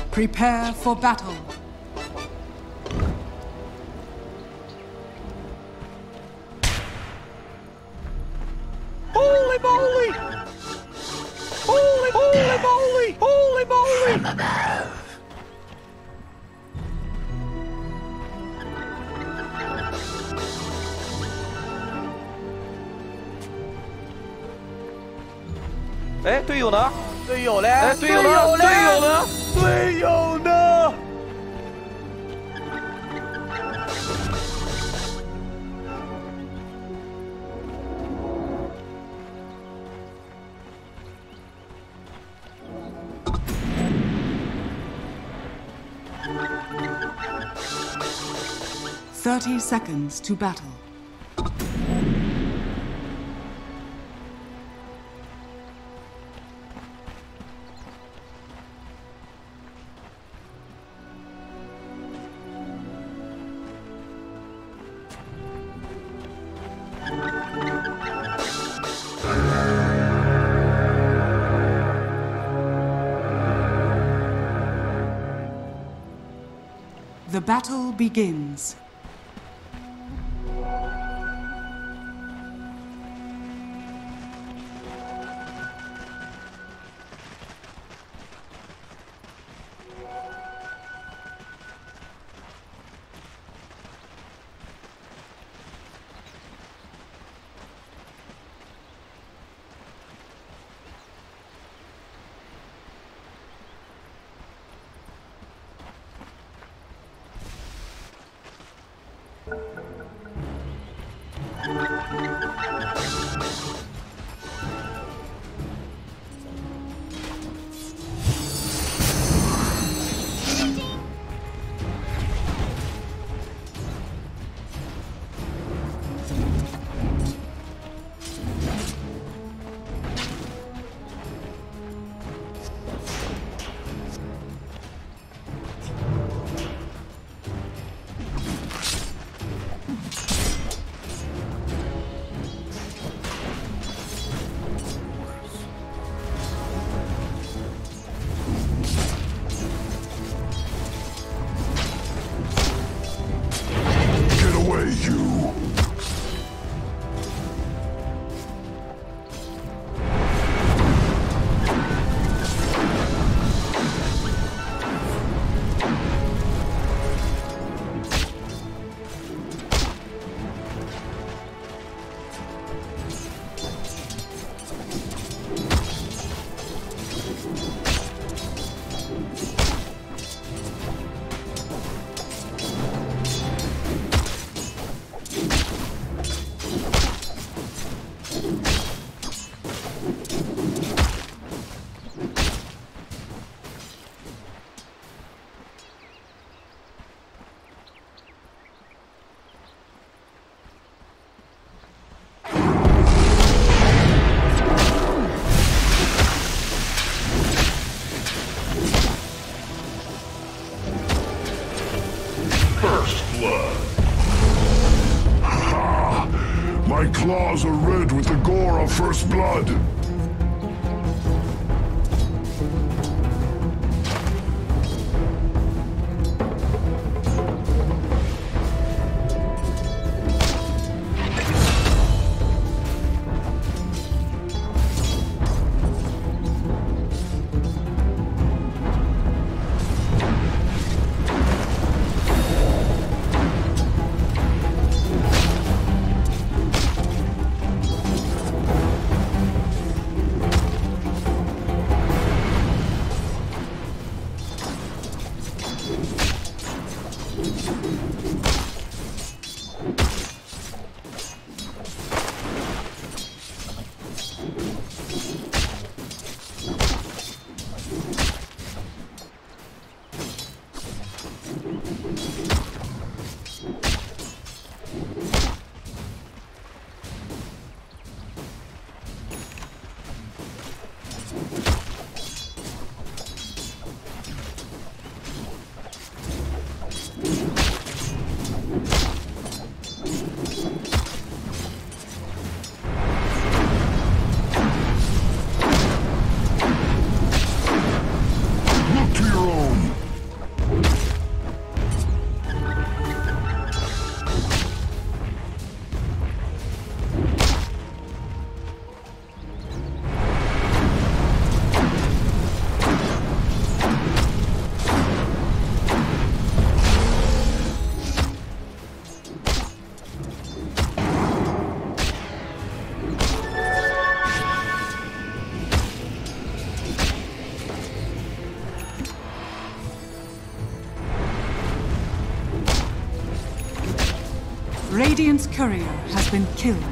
Prepare for battle. Holy moly! Holy moly! Holy moly! From above. Eh, 队友呢？ 队友嘞？ 哎，队友呢？队友呢？ 队友呢？ 30 seconds to battle. The battle begins. My claws are red with the gore of first blood. Radiant's courier has been killed.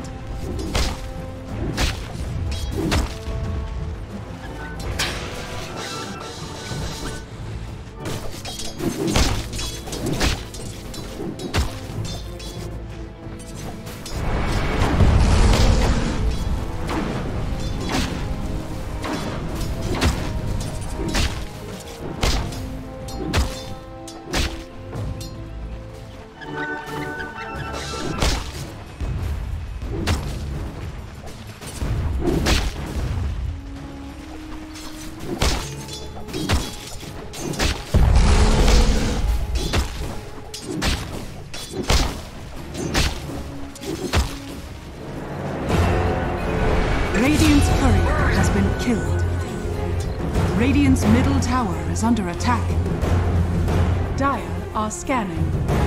Radiant's courier has been killed. Radiant's middle tower is under attack. Dire are scanning.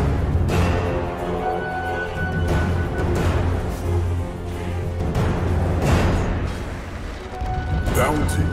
Bounty.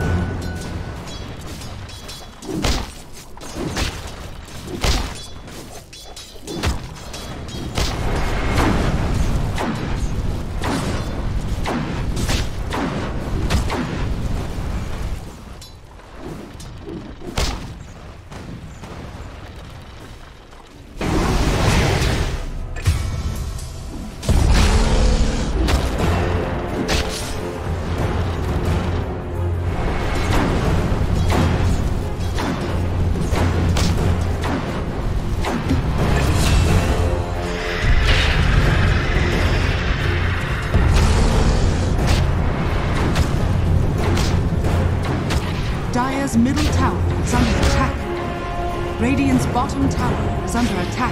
Dire's middle tower is under attack. Radiant's bottom tower is under attack.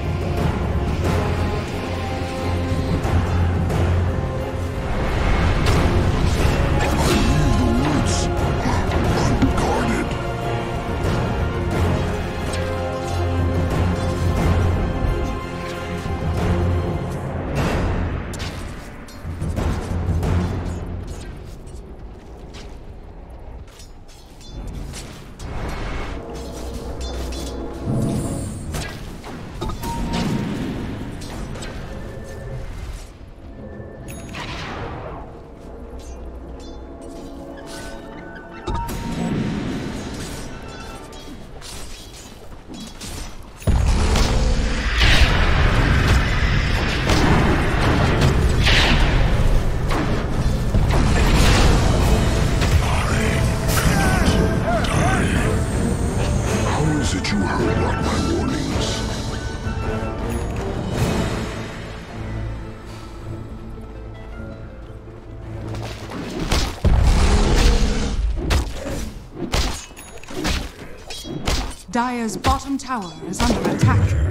Dire's bottom tower is under attack.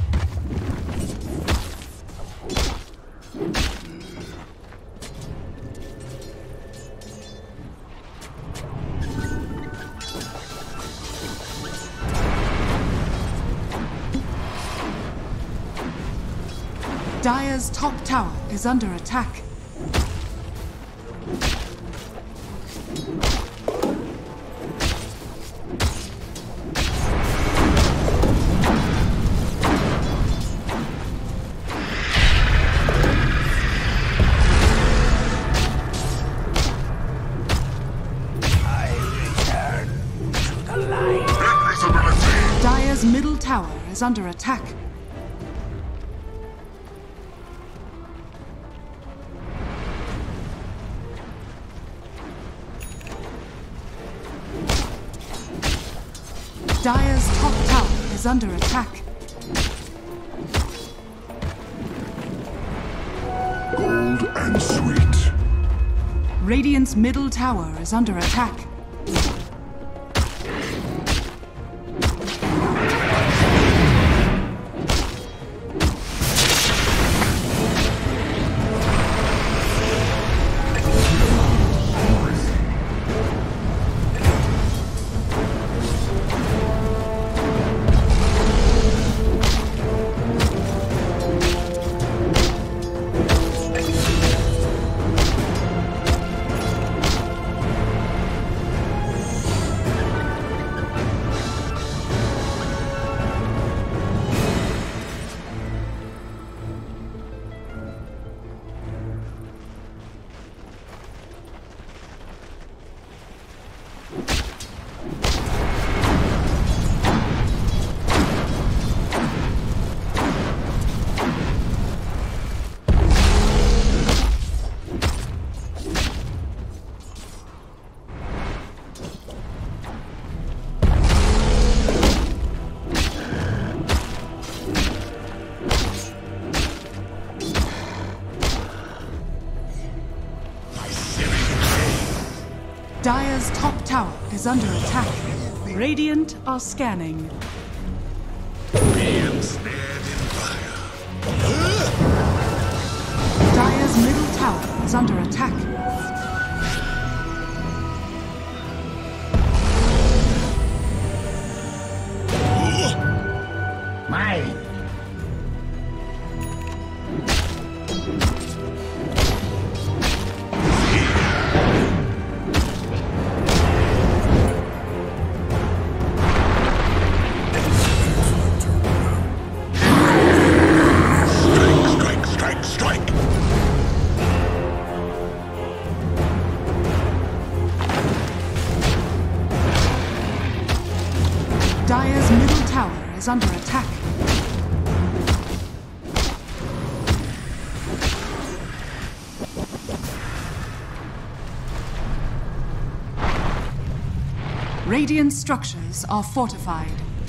Dire's top tower is under attack. Dire's middle tower is under attack. Dire's top tower is under attack. Gold and sweet. Radiant's middle tower is under attack. Dire's top tower is under attack. Radiant are scanning. Dire's middle tower is under attack. Mine. Dire's middle tower is under attack. Radiant structures are fortified.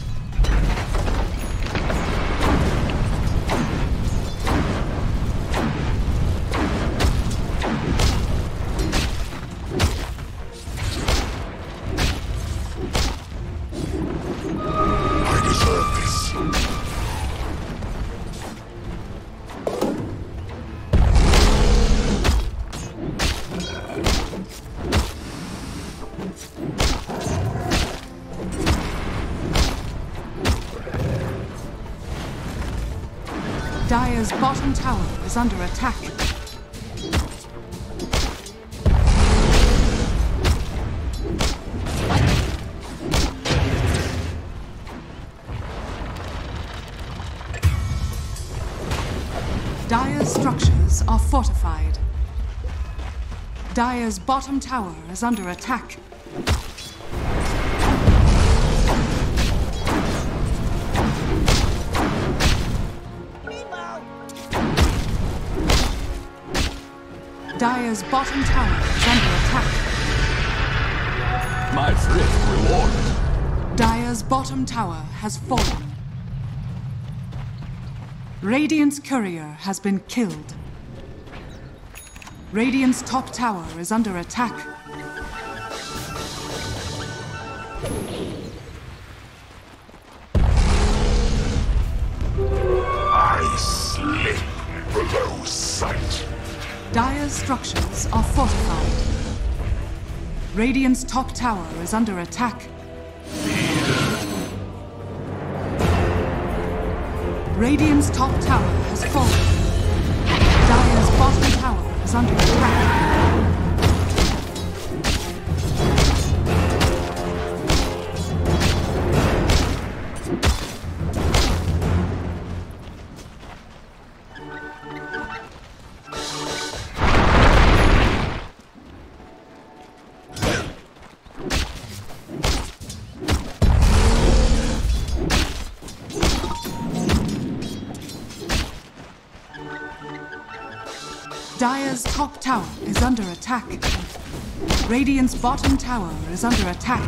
Dire's bottom tower is under attack. Dire's structures are fortified. Dire's bottom tower is under attack. Dire's bottom tower is under attack. My thrift rewarded. Dire's bottom tower has fallen. Radiant's courier has been killed. Radiant's top tower is under attack. I slip below sight. Dire's structures are fortified. Radiant's top tower is under attack. Radiant's top tower has fallen. Dire's bottom tower is under attack. Dire's top tower is under attack. Radiant's bottom tower is under attack.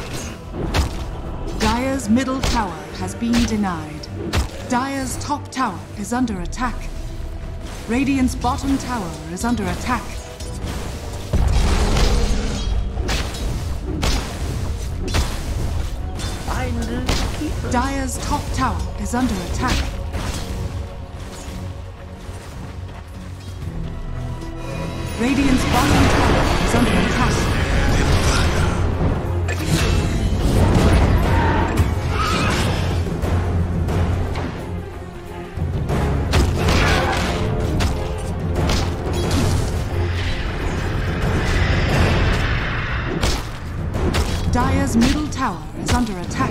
Dire's middle tower has been denied. Dire's top tower is under attack. Radiant's bottom tower is under attack. Dire's top tower is under attack. Radiant's bottom tower is under attack. Dire's middle tower is under attack.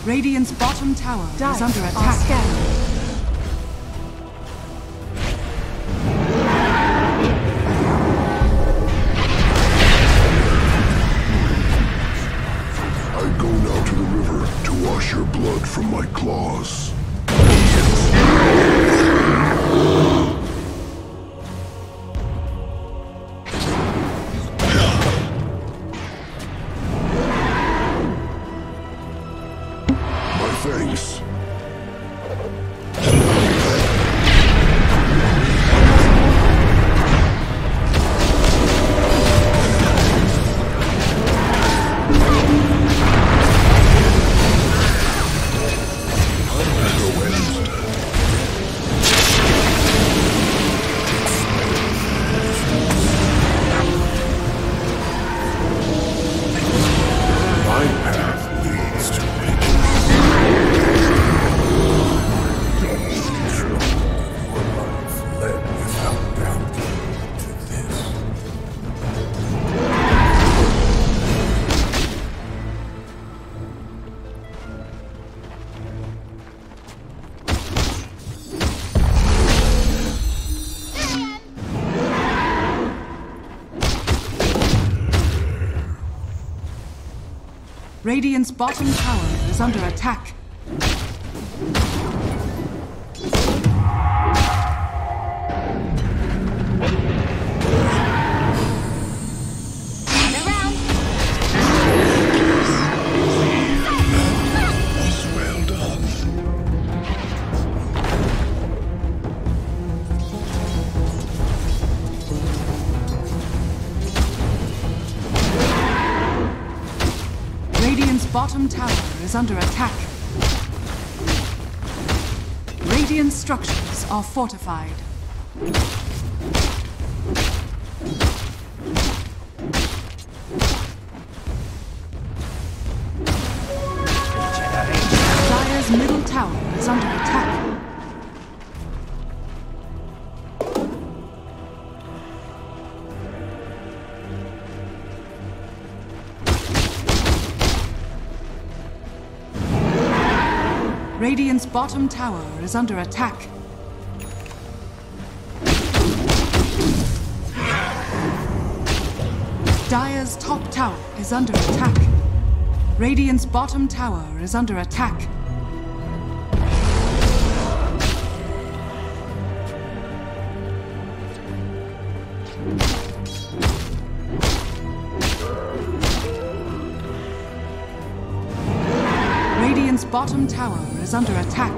Radiant's bottom tower Dire is under are attack. scanning. I go now to the river to wash your blood from my claws. My thanks. My path leads to your life led without doubt to this. Radiant's bottom tower is under attack. Was well done. Radiant's bottom tower is under attack. Radiant structures are fortified. Dire's middle tower is under attack. Radiant's bottom tower is under attack. Dire's top tower is under attack. Radiant's bottom tower is under attack. Radiant's bottom tower is under attack.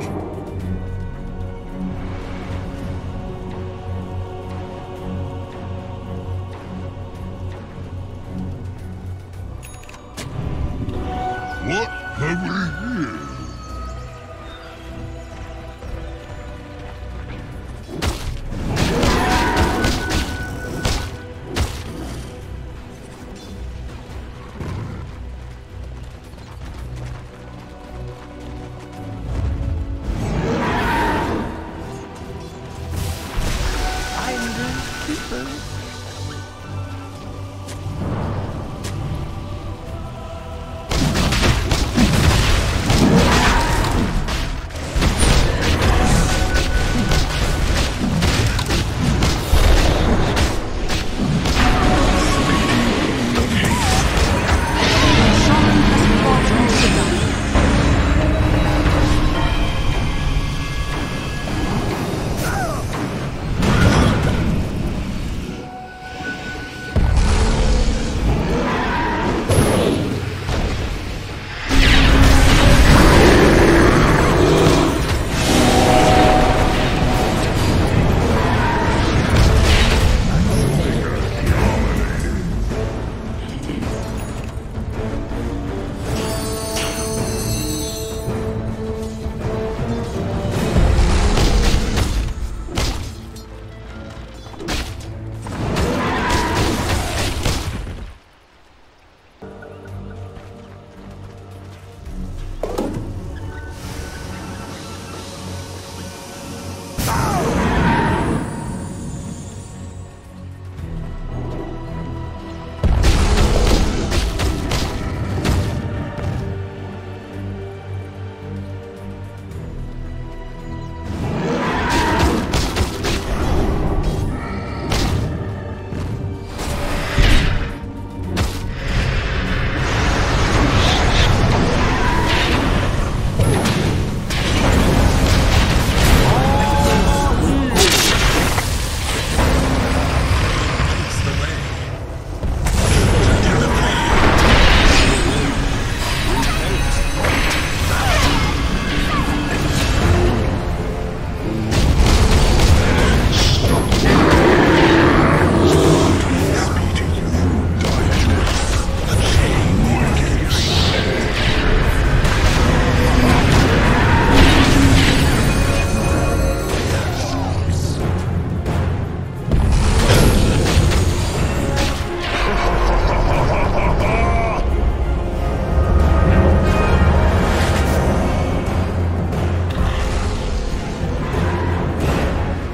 What have we here?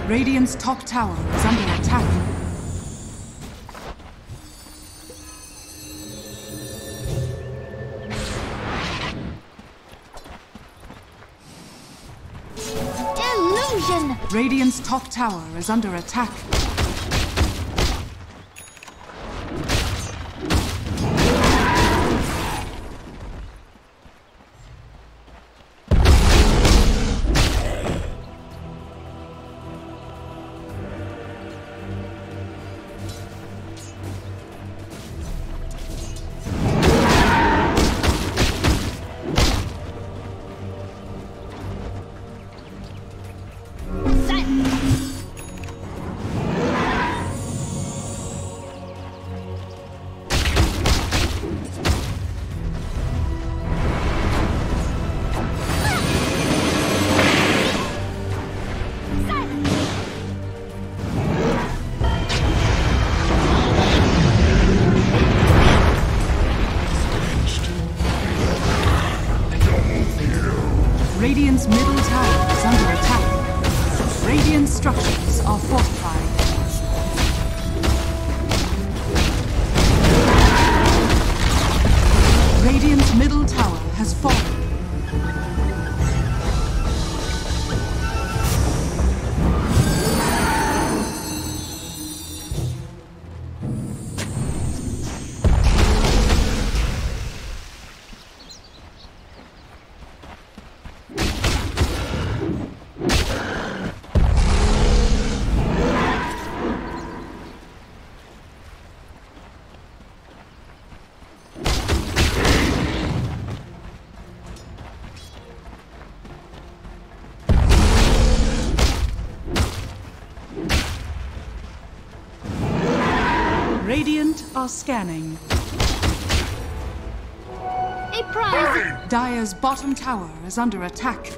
Radiant's top tower is under attack. Illusion! Radiant's top tower is under attack. Radiant's middle tower is under attack. Radiant structures are fortified. Radiant's middle tower has fallen. Radiant are scanning. A prize! Dire's bottom tower is under attack.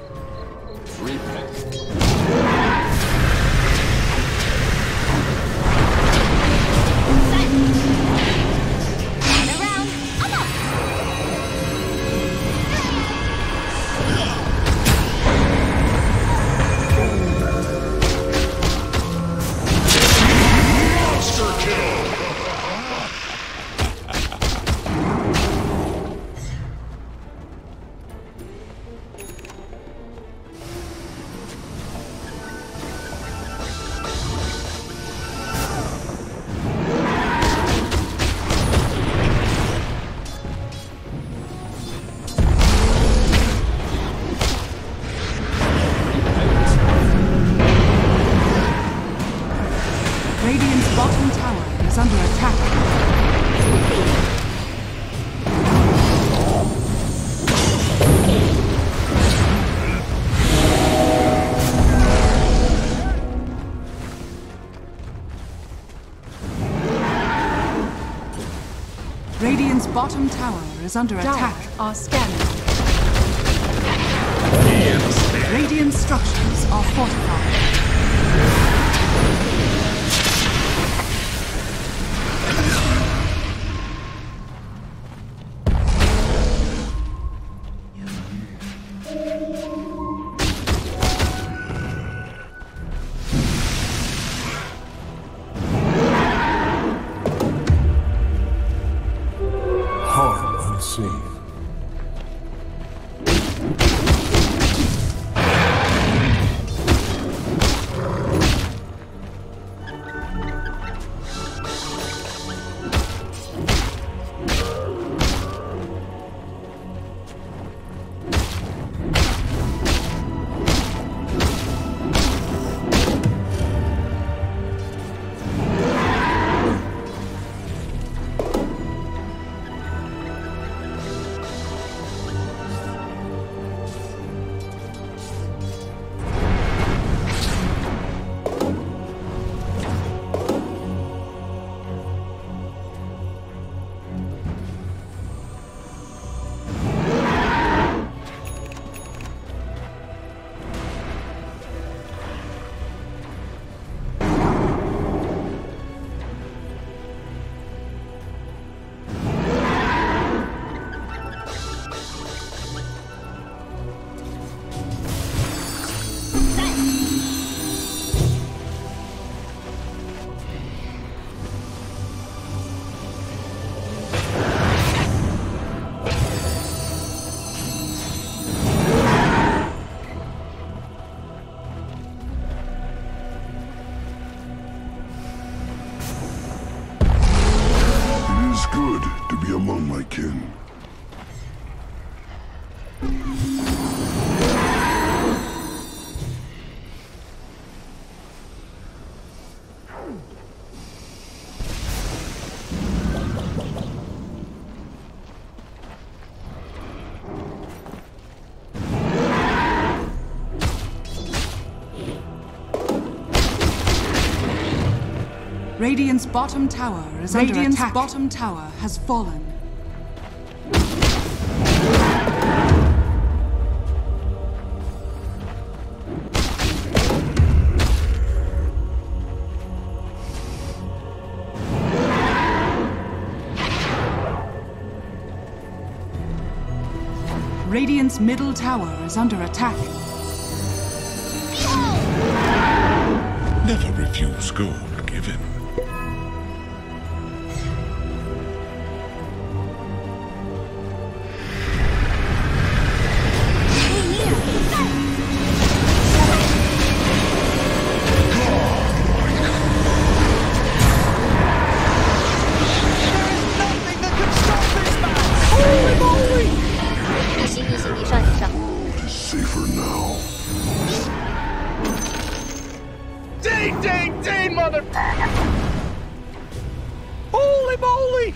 Around! I'm up! Monster kill! Radiant's bottom tower is under attack. Radiant's bottom tower is under attack. Are scanning. Radiant structures are fortified. Harm unseen. Radiant's bottom tower is under attack. Radiant's bottom tower has fallen. Radiant's middle tower is under attack. Never refuse gold given. Safer now. Ding, ding, ding, mother... Holy moly!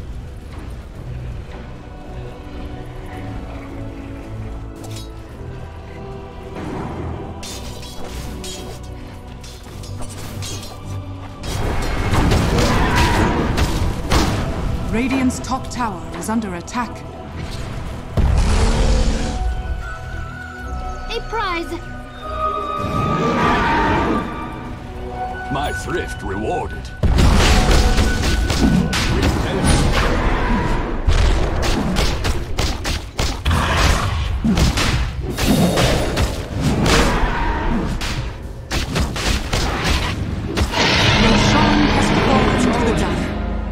Radiant's top tower is under attack. A prize. My thrift rewarded. Roshan has fallen to the dire.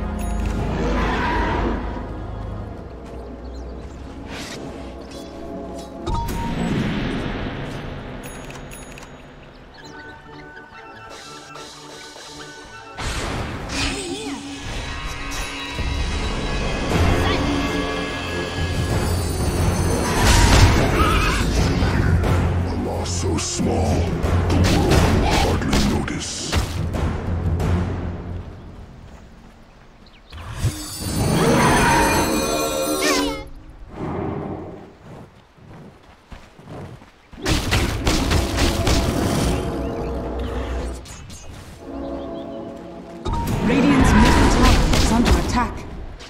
So small, the world will hardly notice. Radiant's middle tower is under attack.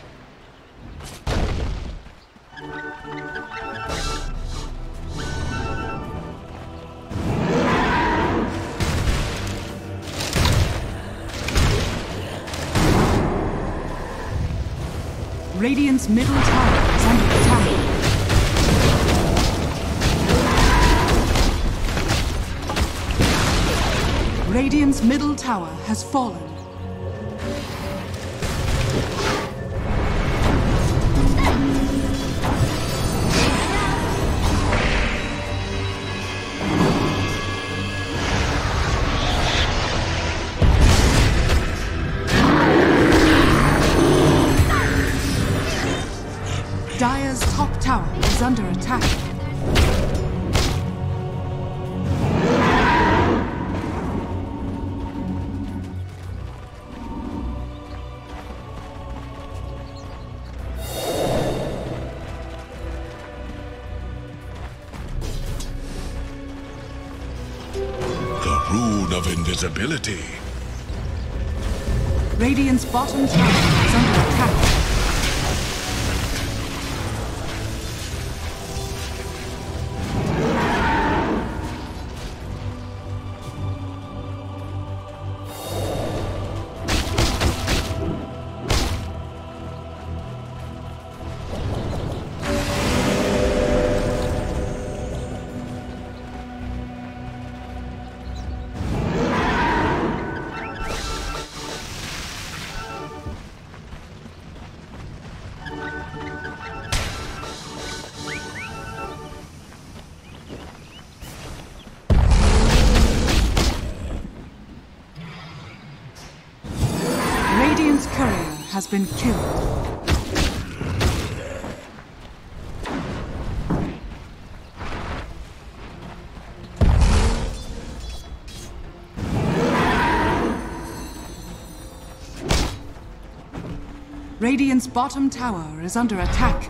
Radiant's middle tower is under attack. Radiant's middle tower has fallen. Dire's top tower is under attack. The rune of invisibility. Radiant's bottom tower is under attack. Radiant's courier has been killed. Radiant's bottom tower is under attack.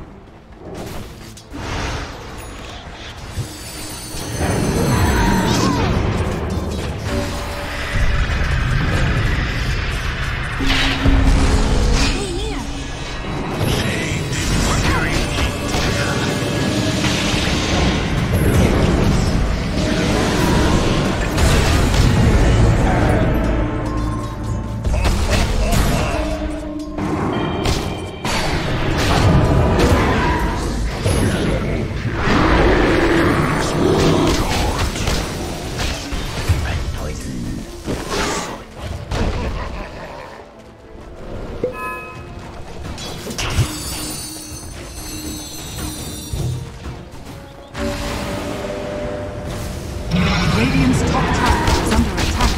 Radiant's top tower is under attack.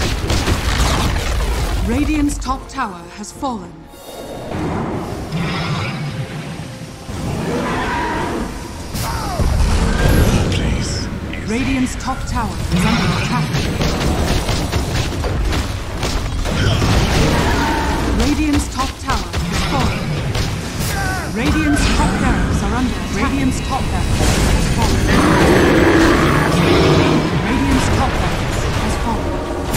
Radiant's top tower has fallen. Radiant's top tower is under attack. Radiant's top tower has fallen. Radiant's top barracks are under attack. Radiant's top barracks has fallen. Radiant's top barracks has fallen.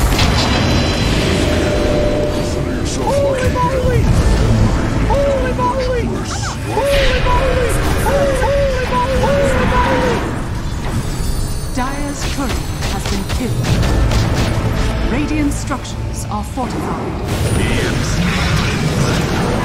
Holy moly! Holy moly! Holy moly! Holy moly! Dire's turret has been killed. Radiant structures are fortified.